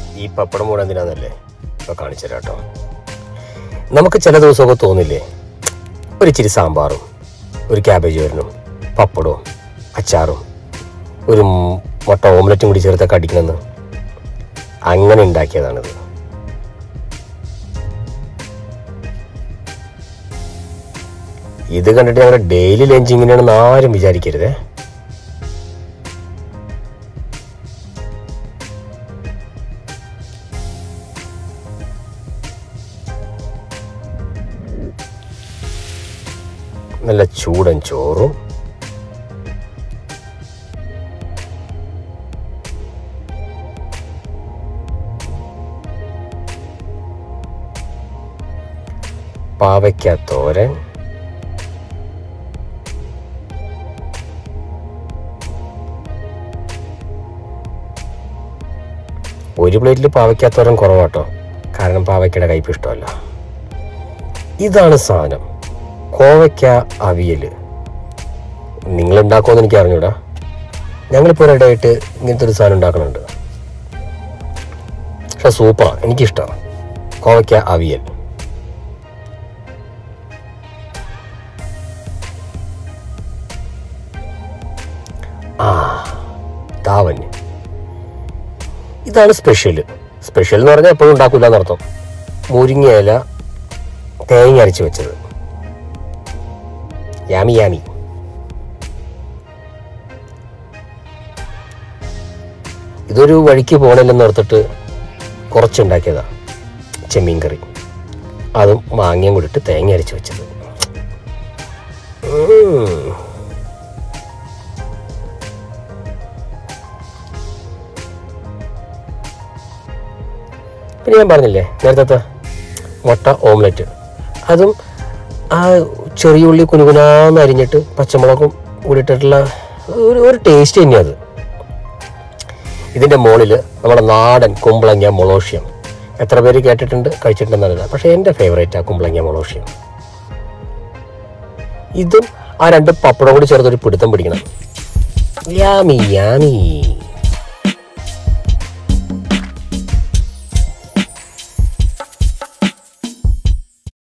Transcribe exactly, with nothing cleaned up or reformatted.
ഈ പപ്പടം കൂടെ എന്തിനാന്നല്ലേ ഇപ്പോൾ കാണിച്ചു തരാം കേട്ടോ. നമുക്ക് ചില ദിവസമൊക്കെ തോന്നില്ലേ ഒരു ഇച്ചിരി സാമ്പാറും ഒരു ക്യാബേജ് വരനും പപ്പടവും അച്ചാറും ഒരു മുട്ട ഓംലറ്റും കൂടി ചേർത്തൊക്കെ അടിക്കണമെന്ന്. അങ്ങനെ ഉണ്ടാക്കിയതാണിത്. ഇത് കണ്ടിട്ട് ഞങ്ങളുടെ ഡെയിലി ലഞ്ച് ഇങ്ങനെയാണെന്ന് ആരും വിചാരിക്കരുതേ. നല്ല ചൂടൻ ചോറും പാവയ്ക്ക തോരൻ, ഒരു പ്ലേറ്റിൽ പാവയ്ക്ക തോരൻ കുറവാട്ടോ, കാരണം പാവയ്ക്കയുടെ കയ്പ്പ് ഇഷ്ടമല്ല. ഇതാണ് സാധനം, കോവയ്ക്ക അവിയൽ. നിങ്ങളുണ്ടാക്കുമെന്ന് എനിക്ക് അറിഞ്ഞൂടാ. ഞങ്ങളിപ്പോൾ ഒരിടയായിട്ട് ഇങ്ങനത്തെ ഒരു സാധനം ഉണ്ടാക്കുന്നുണ്ട്. പക്ഷെ സൂപ്പറാണ്, എനിക്കിഷ്ടമാണ് കോവയ്ക്ക അവിയൽ. ആ താവന് ഇതാണ് സ്പെഷ്യൽ. സ്പെഷ്യൽ എന്ന് പറഞ്ഞാൽ എപ്പോഴും ഉണ്ടാക്കില്ല എന്നർത്ഥം. മുരിങ്ങയില തേങ്ങ അരച്ച് വെച്ചത്, യാമി യാമി. ഇതൊരു വഴിക്ക് പോകണില്ലെന്ന് ഓർത്തിട്ട് കുറച്ചുണ്ടാക്കിയതാ. ചെമ്മീൻ കറി, അതും മാങ്ങയും കൂടിയിട്ട് തേങ്ങ അരച്ച് വെച്ചത്. പിന്നെ ഞാൻ പറഞ്ഞില്ലേ നേരത്തെ മുട്ട ഓംലെറ്റ്, അതും ആ ചെറിയ ഉള്ളി കുനുകുനാന്ന് അരിഞ്ഞിട്ട് പച്ചമുളകും കൂടിയിട്ടുള്ള ഒരു ഒരു ടേസ്റ്റ് തന്നെയാണ്. ഇതിൻ്റെ മുകളിൽ നമ്മുടെ നാടൻ കുമ്പളങ്ങ മൊളോഷ്യം. എത്ര പേര് കേട്ടിട്ടുണ്ട് കഴിച്ചിട്ടുണ്ടെന്നറിയില്ല, പക്ഷേ എൻ്റെ ഫേവറേറ്റാണ് കുമ്പളങ്ങ മൊളോഷ്യം. ഇതും ആ രണ്ട് പപ്പടം കൂടി ചേർത്തൊരു പിടുത്തം പിടിക്കണം. യാമി യാമി.